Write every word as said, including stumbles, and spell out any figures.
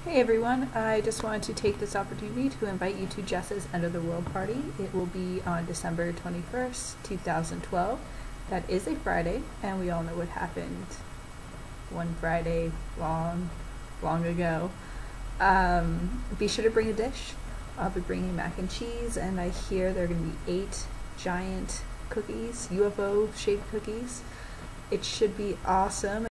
Hey everyone, I just wanted to take this opportunity to invite you to Jessa's End of the World Party. It will be on December twenty-first, two thousand twelve. That is a Friday, and we all know what happened one Friday long, long ago. Um, be sure to bring a dish. I'll be bringing mac and cheese, and I hear there are going to be eight giant cookies, U F O-shaped cookies. It should be awesome.